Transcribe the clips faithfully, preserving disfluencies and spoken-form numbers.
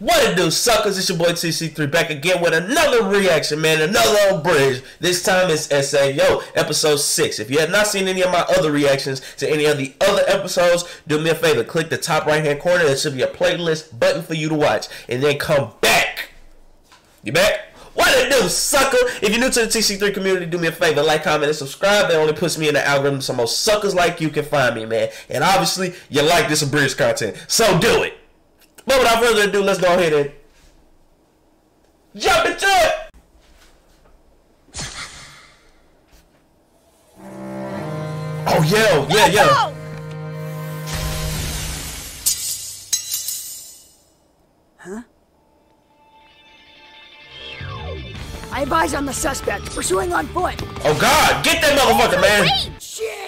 What it do, suckers? It's your boy T C three back again with another reaction, man. Another Abridged. This time it's S A Yo, episode six. If you have not seen any of my other reactions to any of the other episodes, do me a favor. Click the top right hand corner. There should be a playlist button for you to watch. And then come back. You back? What it do, sucker? If you're new to the T C three community, do me a favor. Like, comment, and subscribe. That only puts me in the algorithm so most suckers like you can find me, man. And obviously, you like this Abridged content. So do it. But without further ado, let's go ahead and jump into it! Oh, yeah, yeah, yeah. Huh? I have eyes on the suspect, pursuing on foot. Oh, God, get that motherfucker, man. Wait! Shit!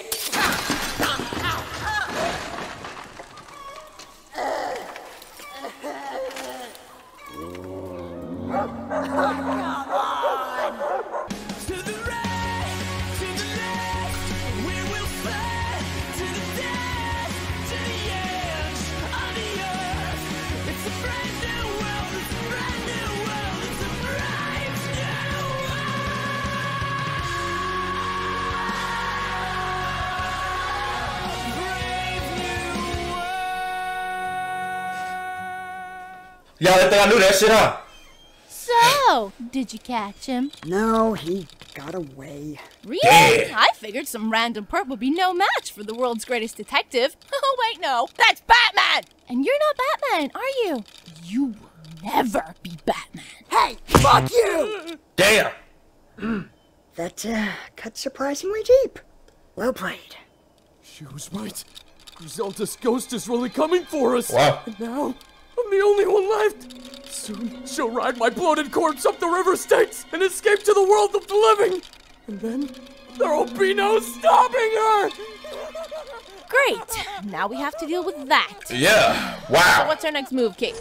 Y'all didn't think I knew that shit, huh? So, did you catch him? No, he got away. Really? Yeah. I figured some random perp would be no match for the world's greatest detective. Oh, wait, no. That's Batman! And you're not Batman, are you? You will never be Batman. Hey, fuck you! Damn. That, uh, cut surprisingly deep. Well played. She was right. Griselda's ghost is really coming for us. Wow. And now, I'm the only one left. Soon, she'll ride my bloated corpse up the river Styx and escape to the world of the living. And then, there'll be no stopping her! Great. Now we have to deal with that. Yeah. So Wow. what's our next move, Kate?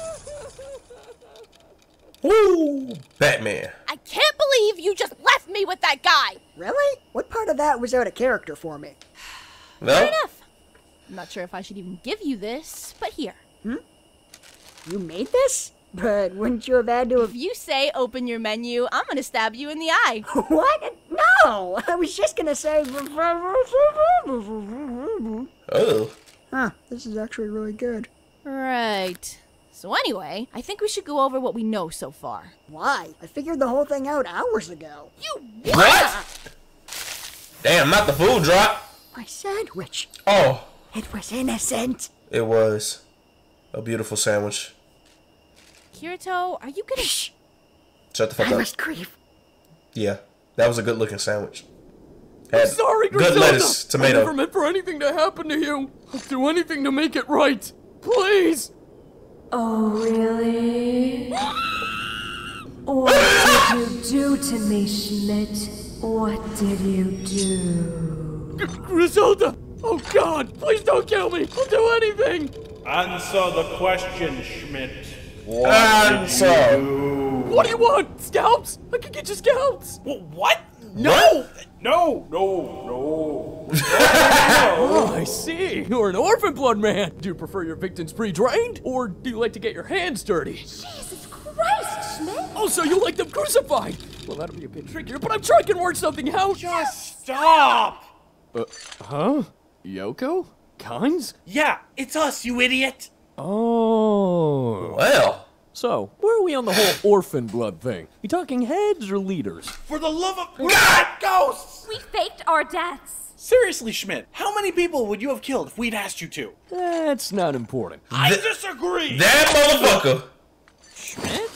Woo. Batman. I can't believe you just left me with that guy. Really? What part of that was out of character for me? No? Fair enough. I'm not sure if I should even give you this, but here. Hmm? You made this? But wouldn't you have had to have... If you say open your menu, I'm gonna stab you in the eye. What? No! I was just gonna say... Oh. Huh, this is actually really good. Right. So anyway, I think we should go over what we know so far. Why? I figured the whole thing out hours ago. You What? Damn, not the food drop. My sandwich. Oh. It was innocent. It was a beautiful sandwich. Kirito, are you gonna... Shh! Shut the fuck I up. must grieve. Yeah, that was a good looking sandwich. I'm Had sorry, good Griselda. lettuce, I never tomato. meant for anything to happen to you. I'll do anything to make it right. Please! Oh, really? What did you do to me, Schmidt? What did you do? G Griselda! Oh God, please don't kill me! I'll do anything! Answer the question, Schmidt. What Answer. did you do? What do you want? Scalps? I can get you scalps! Wh- What? No! No, no, no. Oh, I see. You're an orphan blood man. Do you prefer your victims pre-drained? Or do you like to get your hands dirty? Jesus Christ, Schmidt! Oh, so you like them crucified? Well, that'll be a bit trickier, but I'm sure I can work something out. Just stop! Uh, huh? Yoko? Kynes? Yeah, it's us, you idiot. Oh. Well. So, where are we on the whole orphan blood thing? You talking heads or leaders? For the love of God, ghosts! We faked our deaths. Seriously, Schmidt, how many people would you have killed if we'd asked you to? That's not important. I Th- disagree! That motherfucker. Schmidt?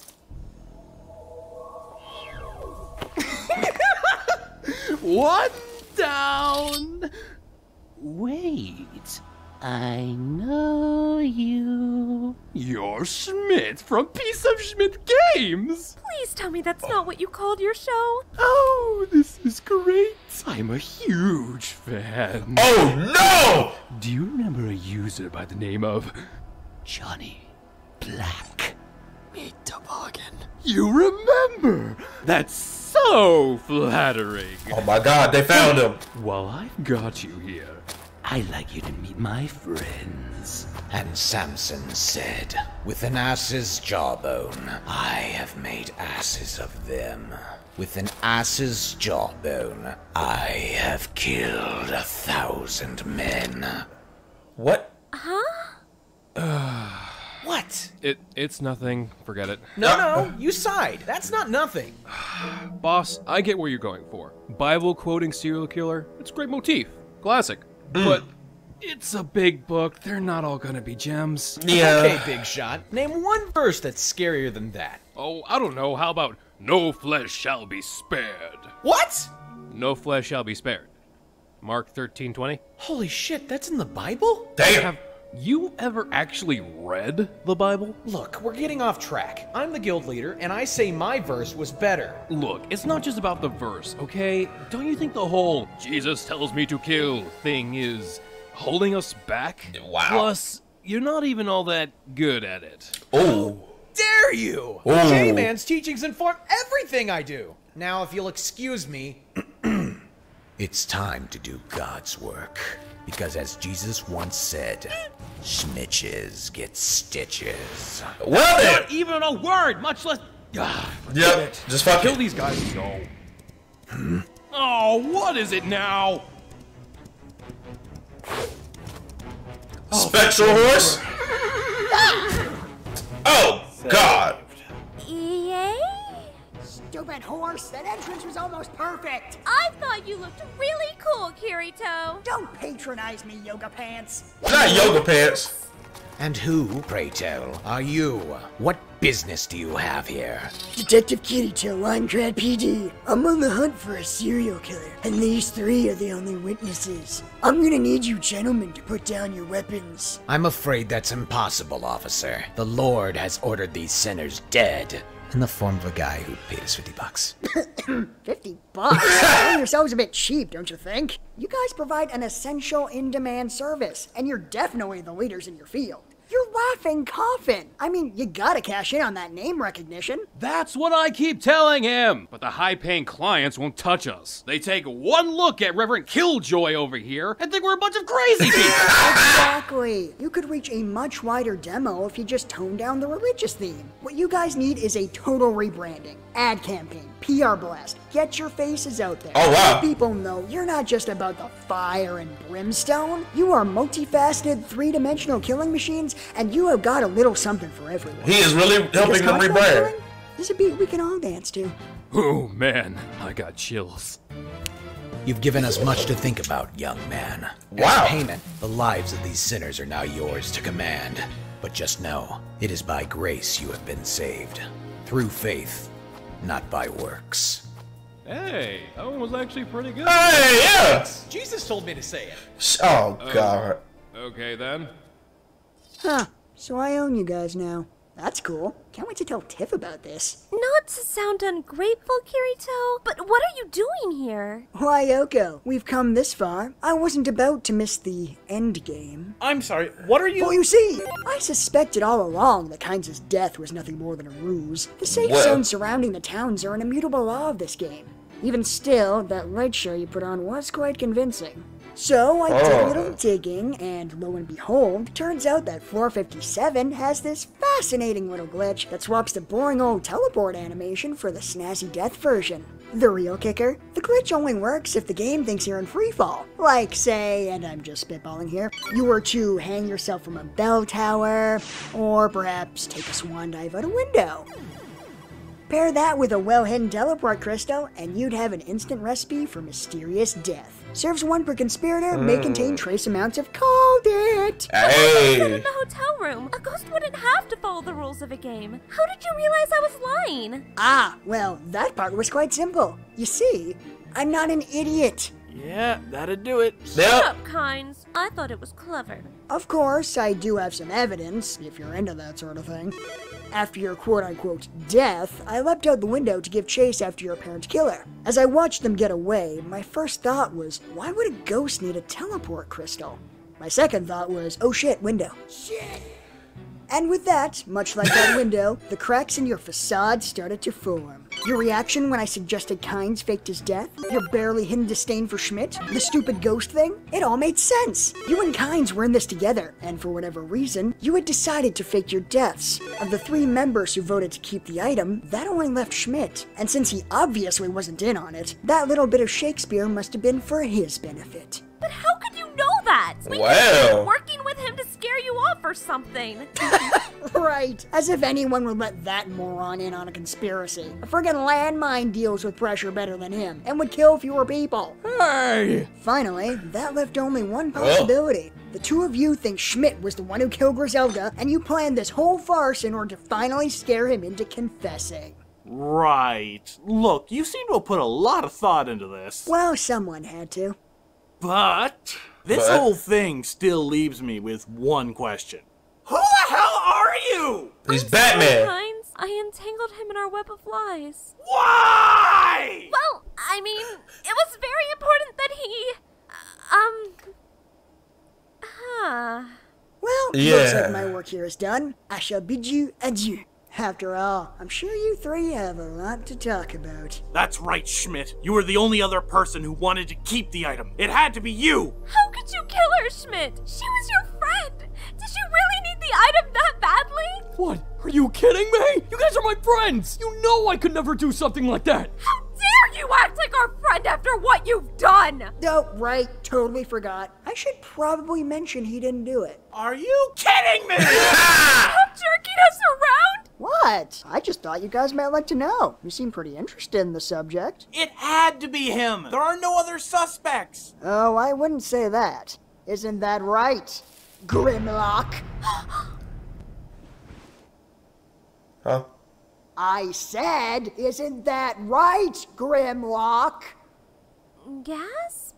One down. Wait, I know you. You're Schmidt from Piece of Schmidt Games. Please tell me that's not what you called your show. Oh, this is great. I'm a huge fan. Oh no! Do you remember a user by the name of Johnny Black? Meet Toboggan. You remember? That's so flattering. Oh my God, they found him. While I've got you here, I'd like you to meet my friends. And Samson said, with an ass's jawbone, I have made asses of them. With an ass's jawbone, I have killed a thousand men. What? Huh? What? It it's nothing. Forget it. No, no, you sighed. That's not nothing. Boss, I get where you're going for. Bible quoting serial killer, it's a great motif. Classic. But it's a big book. They're not all gonna be gems. Yeah. Okay, big shot. Name one verse that's scarier than that. Oh, I don't know. How about no flesh shall be spared? What? No flesh shall be spared. Mark thirteen twenty. Holy shit, that's in the Bible? Damn. Have you ever actually read the Bible? Look, we're getting off track. I'm the guild leader, and I say my verse was better. Look, it's not just about the verse, okay? Don't you think the whole Jesus tells me to kill thing is holding us back? Wow. Plus, you're not even all that good at it. Oh. Dare you? Ooh. J-Man's teachings inform everything I do. Now, if you'll excuse me. It's time to do God's work. Because as Jesus once said, schmitches get stitches. Well then. Not even a word, much less. Ah, Yep. Just fuck Kill it. these guys and go. Oh, what is it now? Spectral horse. Oh God. Yay? Stupid horse, that entrance was almost perfect. I thought you looked really cool, Kirito. Don't patronize me, yoga pants. Not yoga pants. And who, pray tell, are you? What business do you have here? Detective Kirito, I'm Grad P D. I'm on the hunt for a serial killer, and these three are the only witnesses. I'm gonna need you gentlemen to put down your weapons. I'm afraid that's impossible, officer. The Lord has ordered these sinners dead. In the form of a guy who paid us fifty bucks. Fifty bucks? Selling yourselves a bit cheap, don't you think? You guys provide an essential in-demand service, and you're definitely the leaders in your field. You're laughing coffin. I mean, you gotta cash in on that name recognition. That's what I keep telling him. But the high-paying clients won't touch us. They take one look at Reverend Killjoy over here and think we're a bunch of crazy people. Exactly. You could reach a much wider demo if you just tone down the religious theme. What you guys need is a total rebranding, ad campaign, P R blast. Get your faces out there. Oh, wow. Let people know you're not just about the fire and brimstone. You are multifaceted, three-dimensional killing machines, and you have got a little something for everyone. He is really helping them Because rebrand. killing is a beat we can all dance to. Oh, man. I got chills. You've given us much to think about, young man. Wow. As payment, the lives of these sinners are now yours to command. But just know, it is by grace you have been saved. Through faith, not by works. Hey, that one was actually pretty good. Hey, yeah. Jesus told me to say it. Sh- Oh God. Okay, then. Huh. So I own you guys now. That's cool. Can't wait to tell Tiff about this. Not to sound ungrateful, Kirito, but what are you doing here? Why, Yoko, we've come this far. I wasn't about to miss the end game. I'm sorry, what are you? Well, you see, I suspected all along that Kynes' death was nothing more than a ruse. The safe Well- zones surrounding the towns are an immutable law of this game. Even still, that light show you put on was quite convincing. So I did a Oh. little digging, and lo and behold, turns out that four fifty-seven has this fascinating little glitch that swaps the boring old teleport animation for the snazzy death version. The real kicker, the glitch only works if the game thinks you're in freefall. Like, say, and I'm just spitballing here, you were to hang yourself from a bell tower, or perhaps take a swan dive out a window. Pair that with a well-hidden teleport crystal, and you'd have an instant recipe for mysterious death. Serves one per conspirator, may contain trace amounts of called it. In Hey. the hotel room, a ghost wouldn't have to follow the rules of a game. How did you realize I was lying? Ah, well, that part was quite simple. You see, I'm not an idiot. Yeah, that'd do it. Shut Yep. up, Kynes. I thought it was clever. Of course, I do have some evidence, if you're into that sort of thing. After your quote-unquote death, I leapt out the window to give chase after your apparent killer. As I watched them get away, my first thought was, why would a ghost need a teleport crystal? My second thought was, oh shit, window. Shit! And with that, much like that window, the cracks in your facade started to form. Your reaction when I suggested Kynes faked his death? Your barely hidden disdain for Schmidt? The stupid ghost thing? It all made sense. You and Kynes were in this together, and for whatever reason, you had decided to fake your deaths. Of the three members who voted to keep the item, that only left Schmidt. And since he obviously wasn't in on it, that little bit of Shakespeare must have been for his benefit. But how could you know that? We Wow. could have been working with him to scare you off or something. Right, as if anyone would let that moron in on a conspiracy. A friggin' landmine deals with pressure better than him, and would kill fewer people. Hey! Finally, that left only one possibility. The two of you think Schmidt was the one who killed Griselda, and you planned this whole farce in order to finally scare him into confessing. Right. Look, you seem to have put a lot of thought into this. Well, someone had to. But this But? whole thing still leaves me with one question. Who the hell are you? He's I'm Batman. sorry, Kynes. I entangled him in our web of lies. Why? Well, I mean, it was very important that he... Um... Huh... Well, Yeah. looks like my work here is done. I shall bid you adieu. After all, I'm sure you three have a lot to talk about. That's right, Schmidt. You were the only other person who wanted to keep the item. It had to be you. How could you kill her, Schmidt? She was your friend. Did you really need the item that badly? What? Are you kidding me? You guys are my friends! You know I could never do something like that! How dare you act like our friend after what you've done? Oh, right, totally forgot. I should probably mention he didn't do it. Are you kidding me? Stop jerking us around! What? I just thought you guys might like to know. You seem pretty interested in the subject. It had to be him. There are no other suspects. Oh, I wouldn't say that. Isn't that right, Grimlock? Huh? I said, isn't that right, Grimlock? Gasp?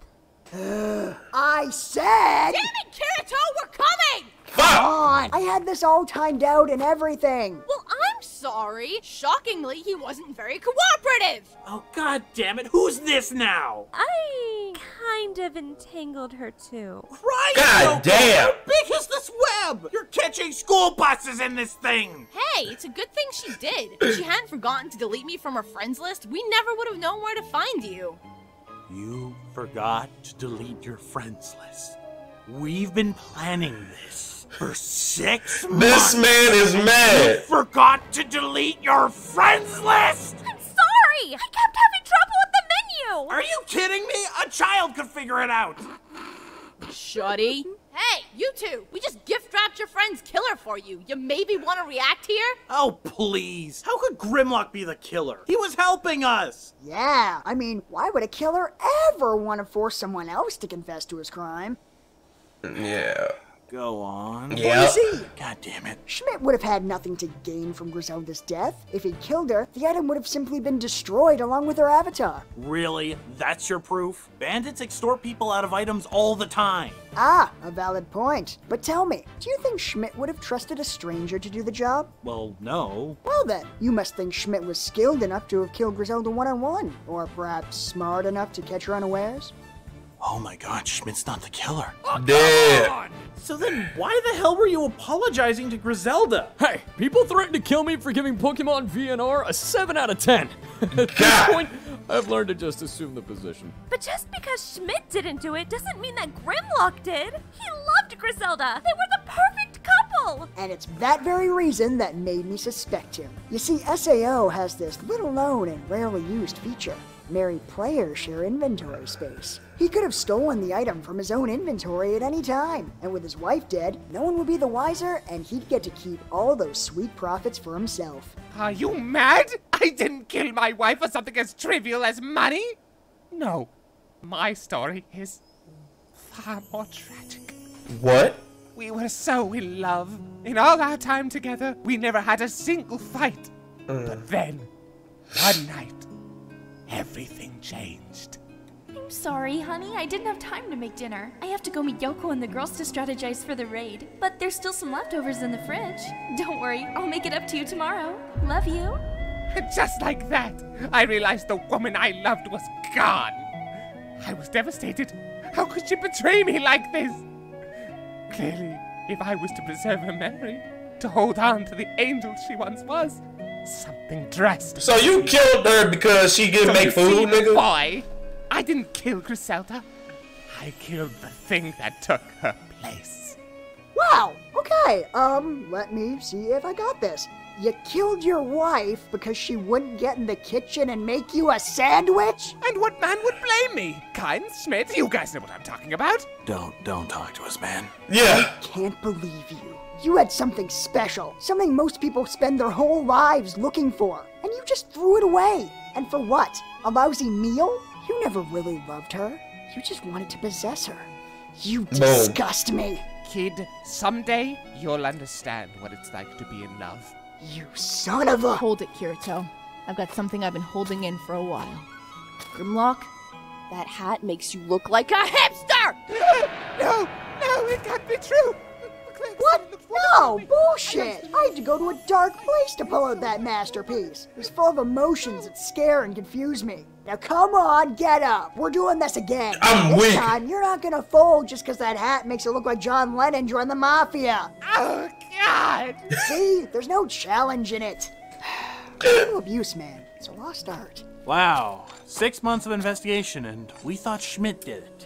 I said... Damn it, Kirito, we're coming! Come on! I had this all timed out and everything. Well, I'm sorry. Shockingly, he wasn't very cooperative. Oh, god damn it. Who's this now? I kind of entangled her too. Right. God damn. How big is this web? You're catching school buses in this thing. Hey, it's a good thing she did. If she hadn't forgotten to delete me from her friends list, we never would have known where to find you. You forgot to delete your friends list. We've been planning this for six months. This man is mad. You forgot to delete your friends list? I'm sorry! I kept having trouble with the menu! Are you kidding me? A child could figure it out. Shuddy. Hey, you two, we just gift-wrapped your friend's killer for you. You maybe want to react here? Oh, please. How could Grimlock be the killer? He was helping us. Yeah, I mean, why would a killer ever want to force someone else to confess to his crime? Yeah. Go on. Yeah. Easy. God damn it. Schmidt would have had nothing to gain from Griselda's death. If he'd killed her, the item would have simply been destroyed along with her avatar. Really? That's your proof? Bandits extort people out of items all the time. Ah, a valid point. But tell me, do you think Schmidt would have trusted a stranger to do the job? Well, no. Well then, you must think Schmidt was skilled enough to have killed Griselda one-on-one, or perhaps smart enough to catch her unawares? Oh my god, Schmidt's not the killer. Dead. So then why the hell were you apologizing to Griselda? Hey, people threaten to kill me for giving Pokemon V N R a seven out of ten. At this God. point, I've learned to just assume the position. But just because Schmidt didn't do it doesn't mean that Grimlock did. He loved Griselda. They were the perfect couple. And it's that very reason that made me suspect him. You see, S A O has this little known and rarely used feature. Married players share inventory space. He could have stolen the item from his own inventory at any time, and with his wife dead, no one would be the wiser, and he'd get to keep all those sweet profits for himself. Are you mad? I didn't kill my wife for something as trivial as money. No, my story is far more tragic. What? We were so in love. In all our time together, we never had a single fight. Mm. But then, one night, everything changed. I'm sorry, honey. I didn't have time to make dinner. I have to go meet Yoko and the girls to strategize for the raid. But there's still some leftovers in the fridge. Don't worry, I'll make it up to you tomorrow. Love you. Just like that, I realized the woman I loved was gone. I was devastated. How could she betray me like this? Clearly, if I was to preserve her memory, to hold on to the angel she once was, something drastic. So you killed her because she didn't So make you food, see, nigga? Boy, I didn't kill Griselda. I killed the thing that took her place. Wow, okay, um, let me see if I got this. You killed your wife because she wouldn't get in the kitchen and make you a sandwich? And what man would blame me? Kind Schmidt, you guys know what I'm talking about. Don't, don't talk to us, man. Yeah. I can't believe you. You had something special, something most people spend their whole lives looking for, and you just threw it away. And for what? A lousy meal? You never really loved her. You just wanted to possess her. You disgust me. Kid, someday you'll understand what it's like to be in love. You son of a... Hold it, Kirito. I've got something I've been holding in for a while. Grimlock, that hat makes you look like a hipster! No, no, it can't be true. What? No, bullshit! I had to go to a dark place to pull out that masterpiece. It was full of emotions that scare and confuse me. Now come on, get up. We're doing this again. I'm this weak. time, you're not gonna fold just because that hat makes you look like John Lennon joined the Mafia. Oh, God! See? There's no challenge in it. No abuse, man. It's a lost art. Wow, six months of investigation, and we thought Schmidt did it.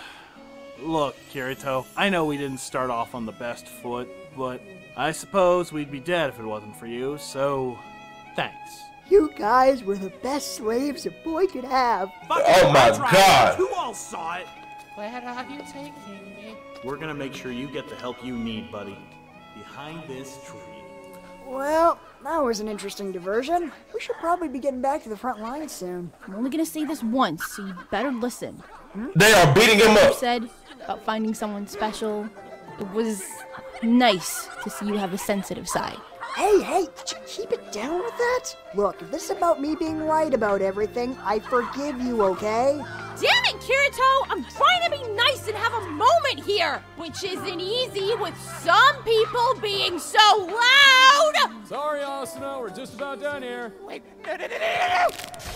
Look, Kirito, I know we didn't start off on the best foot, but I suppose we'd be dead if it wasn't for you, so thanks. You guys were the best slaves a boy could have. Oh my God. You all saw it. Where are you taking me? We're gonna make sure you get the help you need, buddy. Behind this tree. Well, that was an interesting diversion. We should probably be getting back to the front lines soon. I'm only gonna say this once, so you better listen. They are beating him You up. said about finding someone special. It was nice to see you have a sensitive side. Hey, hey, would you keep it down with that? Look, if this is about me being right about everything, I forgive you, okay? Damn it, Kirito! I'm trying to be nice and have a moment here, which isn't easy with some people being so loud! Sorry, Asuna, we're just about done here. Wait, no, no, no, no, no.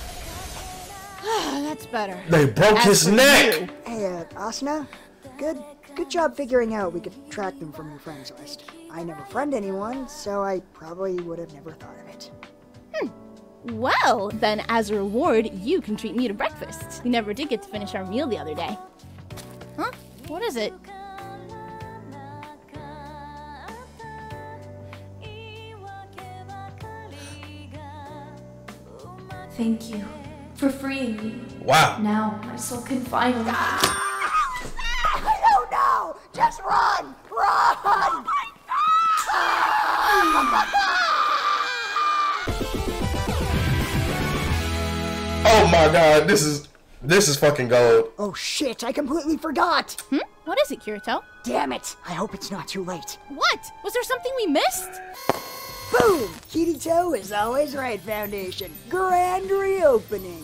That's better. They broke As his for neck. you- Hey, uh, Asuna, good, good job figuring out we could track them from your friends list. I never friend anyone, so I probably would have never thought of it. Hmm. Well, then as a reward, you can treat me to breakfast. We never did get to finish our meal the other day. Huh? What is it? Thank you for freeing me. Wow. Now my soul can finally. I don't know! Just run! Run! Oh my God, this is this is fucking gold. Oh shit, I completely forgot! Hmm? What is it, Kirito? Damn it! I hope it's not too late. What? Was there something we missed? Boom! KIRITO is always right, Foundation. Grand reopening.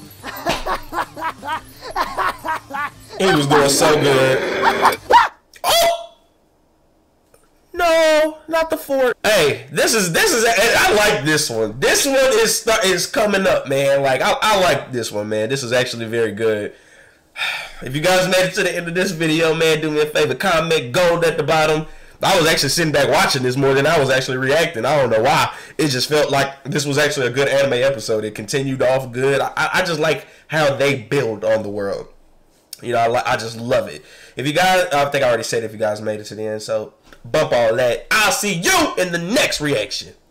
He was doing so good. Oh! No, not the fort. Hey, this is this is. I like this one. This one is start, is coming up, man. Like I, I like this one, man. This is actually very good. If you guys made it to the end of this video, man, do me a favor, comment gold at the bottom. I was actually sitting back watching this more than I was actually reacting. I don't know why. It just felt like this was actually a good anime episode. It continued off good. I, I just like how they build on the world. You know, I, I just love it. If you guys, I think I already said if you guys made it to the end, so bump all that. I'll see you in the next reaction.